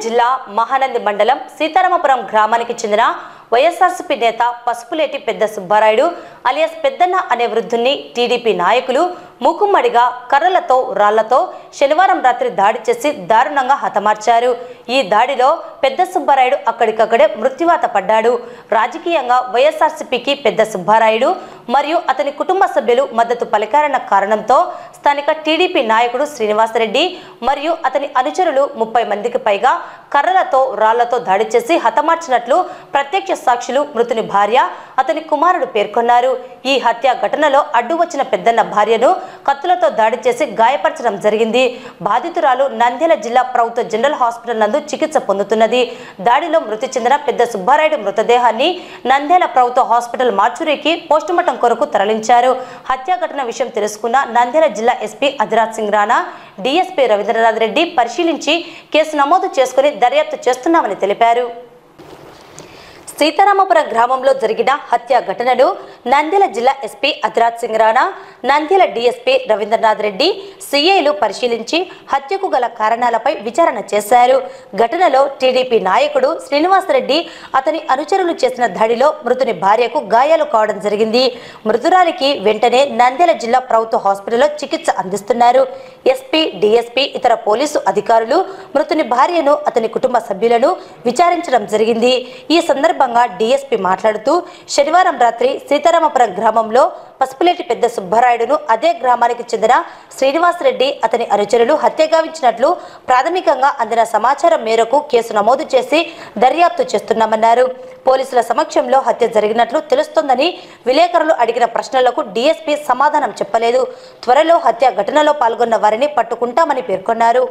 జిల్లా మహానంది మండలం సీతారామపురం గ్రామానికి చెందిన వైఎస్ఆర్సీపీ నేత పసుపులేటి పెద్ద సుబ్బారాయుడు అలియాస్ పెద్దన్న అనే వృద్ధుని టీడీపీ నాయకులు మూకుమ్మడిగా కర్రలతో రాళ్లతో శనివారం రాత్రి దాడి చేసి దారుణంగా హతమార్చారు. ఈ దాడిలో పెద్ద సుబ్బారాయుడు అక్కడికక్కడే మృత్యువాత పడ్డాడు. రాజకీయంగా వైఎస్ఆర్సీపీకి పెద్ద సుబ్బారాయుడు మరియు అతని కుటుంబ సభ్యులు మద్దతు పలికారన్న కారణంతో స్థానిక టీడీపీ నాయకుడు శ్రీనివాసరెడ్డి మరియు అతని అనుచరులు 30 మందికి పైగా కర్రలతో రాళ్లతో దాడి చేసి హతమార్చినట్లు ప్రత్యక్ష సాక్షులు మృతుని భార్య అతని కుమారుడు పేర్కొన్నారు. ఈ హత్య ఘటనలో అడ్డు వచ్చిన పెద్దన్న భార్యను కత్తులతో దాడి చేసి గాయపరచడం జరిగింది. బాధితురాలు నంద్యాల జిల్లా ప్రభుత్వ జనరల్ హాస్పిటల్ నందు చికిత్స పొందుతున్నది. దాడిలో మృతి చెందిన పెద్ద సుబ్బారాయుడు మృతదేహాన్ని నంద్యాల ప్రభుత్వ హాస్పిటల్ మార్చురీకి పోస్టుమార్టం కొరకు తరలించారు. హత్య ఘటన విషయం తెలుసుకున్న నంద్యాల జిల్లా ఎస్పీ అధిరాజ్ సింగ్ రాణా, డీఎస్పీ రవీంద్రనాథ్ రెడ్డి పరిశీలించి కేసు నమోదు చేసుకుని దర్యాప్తు చేస్తున్నామని తెలిపారు. సీతారామపురం గ్రామంలో జరిగిన హత్య ఘటనను నంద్యాల జిల్లా ఎస్పీ అధిరాజ్ సింగ్ రాణా, నంద్యాల డీఎస్పీ రవీంద్రనాథ్ రెడ్డి సిఐలు పరిశీలించి హత్యకు గల కారణాలపై విచారణ చేశారు. ఘటనలో టీడీపీ నాయకుడు శ్రీనివాసరెడ్డి అతని అనుచరులు చేసిన దాడిలో మృతుని భార్యకు గాయాలు కావడం జరిగింది. మృతురాలికి వెంటనే నంద్యాల జిల్లా ప్రభుత్వ హాస్పిటల్లో చికిత్స అందిస్తున్నారు. ఎస్పీ, డీఎస్పీ, ఇతర పోలీసు అధికారులు మృతుని భార్యను, అతని కుటుంబ సభ్యులను విచారించడం జరిగింది. ఈ సందర్భంగా డీఎస్పీ మాట్లాడుతూ శనివారం రాత్రి సీతారామపురం గ్రామంలో పసుపులేటి పెద్ద సుబ్బారాయుడును అదే గ్రామానికి చెందిన శ్రీనివాసరెడ్డి అతని అనుచరులు హత్యగావించినట్లు ప్రాథమికంగా అందిన సమాచారం మేరకు కేసు నమోదు చేసి దర్యాప్తు చేస్తున్నామన్నారు. పోలీసుల సమక్షంలో హత్య జరిగినట్లు తెలుస్తోందని విలేకరులు అడిగిన ప్రశ్నలకు డీఎస్పీ సమాధానం చెప్పలేదు. త్వరలో హత్య ఘటనలో పాల్గొన్న వారిని పట్టుకుంటామని పేర్కొన్నారు.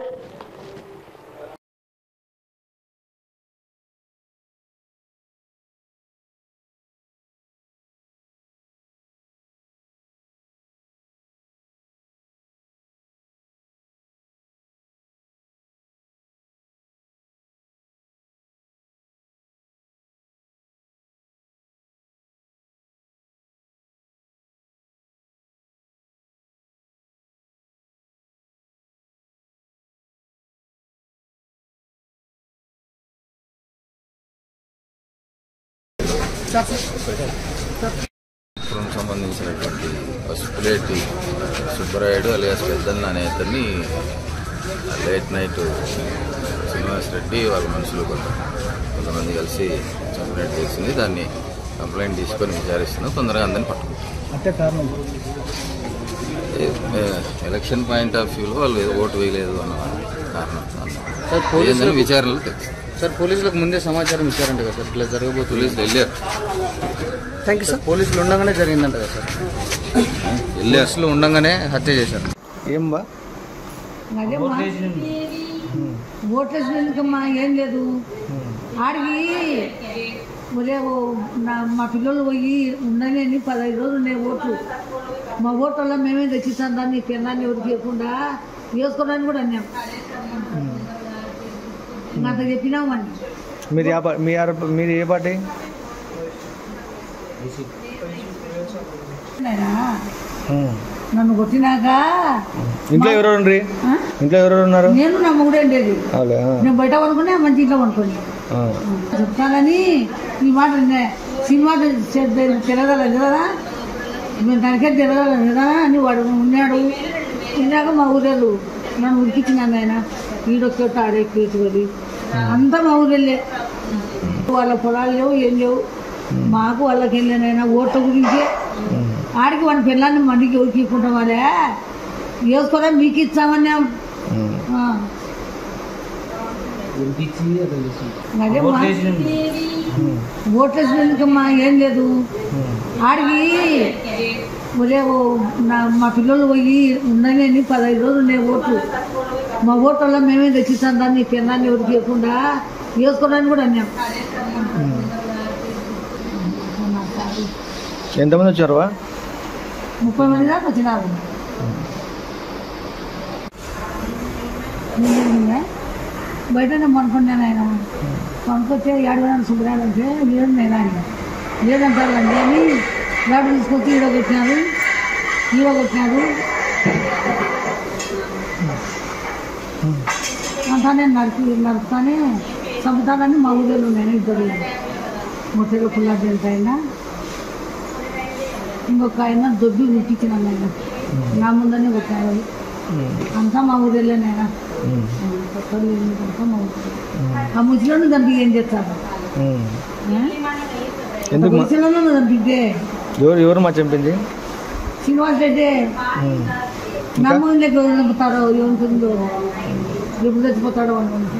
సంబంధించినటువంటి పసుపులేటి సుబ్బరాయుడు అలియాస్ పెద్దన్న అనే అతన్ని లేట్ నైట్ శ్రీనివాసరెడ్డి వాళ్ళ మనుషులు కొంతమంది కలిసి చంపినట్టు తెలిసింది. దాన్ని కంప్లైంట్ తీసుకొని విచారిస్తున్నాం. తొందరగా అందరిని పట్టుకుంటాం. ఎలక్షన్ పాయింట్ ఆఫ్ వ్యూలో వాళ్ళు ఏదో ఓటు వేయలేదు అన్న కారణం విచారణలో తెలుసు. సార్, పోలీసులకు ముందే సమాచారం ఇచ్చారంట కదా సార్, ఇట్లా జరగబోతుంది. పోలీసులు వెళ్ళారు. Thank you sir. పోలీసులు ఉండగానే జరిగిందంట కదా సార్, పోలీసులు ఉండగానే హత్య చేశారు. ఏం బా ఓట్లేసినందుకమ్మా ఏం లేదు. ఆడికి మా పిల్లలు పోయి ఉండని 15 రోజులు ఉన్నాయి ఓట్లు. మా ఓట్లలో మేమే తెచ్చిస్తాం దాన్ని, తినడాన్ని ఎవరికి ఇవ్వకుండా వేసుకోవడానికి కూడా అన్నాం. అంత చెప్పినామండి. మీరు ఏ పార్టీ? నన్ను కొట్టినాక ఇంట్లో ఎవరు ఉన్నారు? నేను నా మొగుడే ఉండేది. నేను బయట కొనుక్కునే మంచి ఇంట్లో కొనుక్కోండి చెప్తానని ఈ మాట సినిమా తిరగలేదు కదా, మేము దానికే తిరగలేదు కదా అని వాడు ఉన్నాడు. తిన్నాక మా ఊరేళ్ళు నన్ను ఉరికిచ్చినాను. ఆయన ఈడొక్క ఆడెక్కేసుకొని అంతా మా ఊరెళ్ళే. వాళ్ళ పొలాలు లేవు, ఏం లేవు. మాకు వాళ్ళకి వెళ్ళానైనా ఓట్ల గురించే. ఆడికి వాడి పిల్లల్ని మందికి ఎవరికి ఇవ్వకుండా వాళ్ళే వేసుకోవడం మీకు ఇచ్చామన్నా. అదే ఓట్లేసినందుకమ్మా ఏం లేదు. ఆడికి మా పిల్లలు పోయి ఉండని 15 రోజులు ఉన్నాయి ఓట్లు. మా ఓట్లలో మేమే తెచ్చిస్తాం దాన్ని, తినడాన్ని ఎవరికి ఇవ్వకుండా వేసుకోవడానికి కూడా అన్నాం. ఎంతమంది వచ్చారు? 30 మంది దాకా వచ్చినారు. బయటనే కొనుక్కున్నాను. ఆయన కొనుక్కొచ్చే 7 సుబ్రాలు అంటే లేదు నేను ఆయన లేదంటారండి అని గాడు తీసుకొచ్చి ఈడగొట్టినారు. అంతానే నడుపుతానే చంపుతానని మా ఊళ్ళో నేను ఇద్దరు మొట్టలు పుల్లాటి ఆయన ఇంకొక ఆయన దొబ్బి ముట్టించినాను ఆయన నా ముందనే కొట్టారు అంతా మా ఊళ్ళోనైనా అంతా మా ఊళ్ళో ఆ ముసలిని చంపి ఏం చేస్తారు ముసలిని చంపితే ఎవరు మా చంపింది శ్రీనివాస్ రెడ్డి నా ముందులోకి ఎవరు చంపుతారో ఏముంటుందో ఎప్పుడు చచ్చిపోతాడో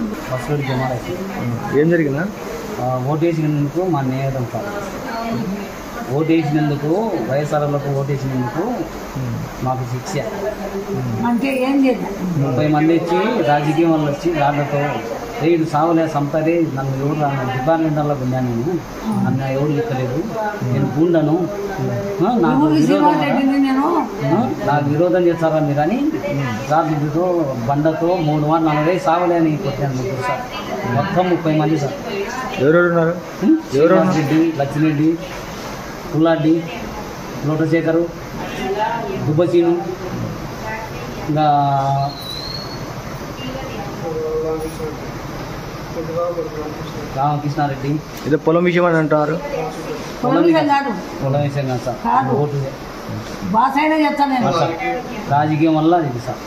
ఏం జరిగిందా ఓటేసినందుకు మా నేతం సార్ ఓటేసినందుకు వైఎస్ఆర్లకు ఓటేసినందుకు మాకు శిక్ష అంటే ఏం చేద్దాం 30 మంది వచ్చి రాజకీయం వాళ్ళు వచ్చి రాళ్లతో రేడు సావలే సంపదే నన్ను ఎవరు డిపార్ట్మెంట్లో ఉన్నాను నన్ను ఎవరు ఇక్కలేదు నేను గుండను నాకు విరోధం చేస్తారా మీరు అని రాజుతో బండతో 340 సావలే అని కొట్టాను సార్ మొత్తం 30 మంది సార్ ఎవరున్నారు రెడ్డి లక్ష్మిరెడ్డి పుల్లాడ్డి లోటశేఖరు దుబ్బచీను ఇంకా రామకృష్ణారెడ్డి ఏదో పొలం విషయం అని అంటారు పొలం విషయం కాదు సార్ ఓటు బాసైనా చెప్తాను నేను సార్ రాజకీయం వల్ల ఇది సార్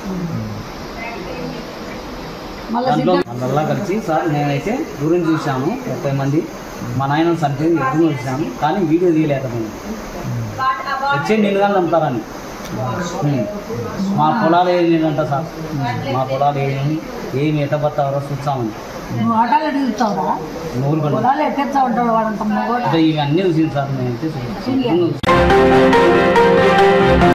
దాంట్లో అందరిలా కలిసి సార్ నేనైతే గురించి చూశాను 30 మంది మా నాయన చనిపోయి ఎప్పుడు చూశాను కానీ వీడియో తీయలేకపోయాను వచ్చే నీళ్ళు కానీ నమ్ముతారని మా పొలాలు ఏంటంట సార్ మా పొలాలు ఏమి ఎట్టబడతారో చూస్తామని నువ్వు ఆటలు ఎడుగుతావురా పొలాలు ఎట్టేస్తా ఉంటాడు వాడంత ఇవన్నీ చూసింది సార్ నేనైతే